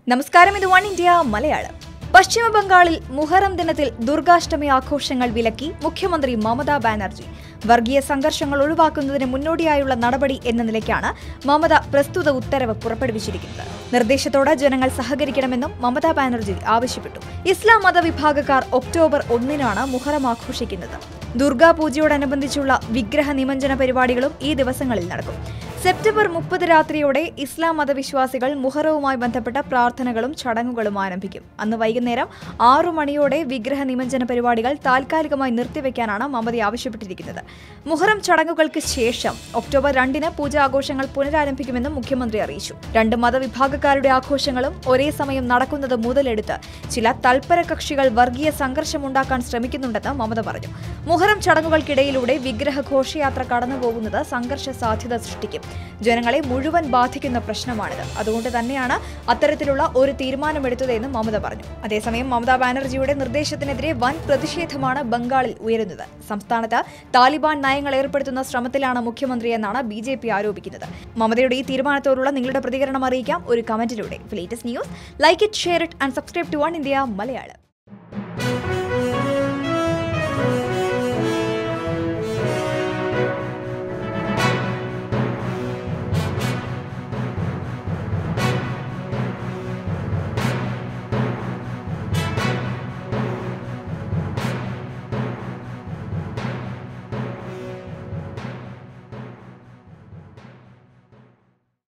നമസ്കാരം, ഇത് Oneindia Malayalam. പശ്ചിമ ബംഗാളിൽ മുഹറം ദിനത്തിൽ ദുർഗാഷ്ടമി ആഘോഷങ്ങൾ വിലക്കി മുഖ്യമന്ത്രി മമത ബാനർജി. വർഗീയ സംഘർഷങ്ങൾ ഒഴിവാക്കുന്നതിന് മുന്നോടിയായുള്ള നടപടി എന്ന നിലയ്ക്കാണ് മമത പ്രസ്തുത ഉത്തരവ് പുറപ്പെടുവിച്ചിരിക്കുന്നത്. നിർദ്ദേശത്തോട് ജനങ്ങൾ സഹകരിക്കണമെന്നും മമതാ ബാനർജി ആവശ്യപ്പെട്ടു. ഇസ്ലാം മതവിഭാഗക്കാർ ഒക്ടോബർ 1-നാണ് മുഹറം ആഘോഷിക്കുന്നത്. ദുർഗാപൂജയോടനുബന്ധിച്ചുള്ള വിഗ്രഹ നിമജ്ജന പരിപാടികളും ഈ ദിവസങ്ങളിൽ നടക്കും. സെപ്റ്റംബർ 30 രാത്രിയോടെ ഇസ്ലാം മതവിശ്വാസികൾ മുഹറവുമായി ബന്ധപ്പെട്ട പ്രാർത്ഥനകളും ചടങ്ങുകളും ആരംഭിക്കും. അന്ന് വൈകുന്നേരം 6 മണിയോടെ വിഗ്രഹ നിമജ്ജന പരിപാടികൾ താൽക്കാലികമായി നിർത്തിവെക്കാനാണ് മമത ആവശ്യപ്പെട്ടിരിക്കുന്നത്. മുഹറം ചടങ്ങുകൾക്ക് ശേഷം ഒക്ടോബർ 2-ന് പൂജാഘോഷങ്ങൾ പുനരാരംഭിക്കുമെന്നും മുഖ്യമന്ത്രി അറിയിച്ചു. രണ്ട് മതവിഭാഗക്കാരുടെ ആഘോഷങ്ങളും ഒരേ സമയം നടക്കുന്നത് മുതലെടുത്ത് ചില തൽപര കക്ഷികൾ വർഗീയ സംഘർഷമുണ്ടാക്കാൻ ശ്രമിക്കുന്നുണ്ടെന്ന് മമത പറഞ്ഞു. മുഹറം ചടങ്ങുകൾക്കിടയിലൂടെ വിഗ്രഹ ഘോഷയാത്ര കടന്നുപോകുന്നത് സംഘർഷ സാധ്യത സൃഷ്ടിക്കും. ജനങ്ങളെ മുഴുവൻ ബാധിക്കുന്ന പ്രശ്നമാണിത്. അതുകൊണ്ട് തന്നെയാണ് അത്തരത്തിലുള്ള ഒരു തീരുമാനമെടുത്തതെന്നും മമത പറഞ്ഞു. അതേസമയം മമതാ ബാനർജിയുടെ നിർദ്ദേശത്തിനെതിരെ വൻ പ്രതിഷേധമാണ് ബംഗാളിൽ ഉയരുന്നത്. സംസ്ഥാനത്ത് താലിബാൻ നയങ്ങൾ ഏർപ്പെടുത്തുന്ന ശ്രമത്തിലാണ് മുഖ്യമന്ത്രി എന്നാണ് BJP ആരോപിക്കുന്നത്. മമതയുടെ ഈ തീരുമാനത്തോടുള്ള നിങ്ങളുടെ പ്രതികരണം അറിയിക്കാം ഒരു കമന്റിലൂടെ. Latest news, like it, share it and subscribe to Oneindia Malayalam.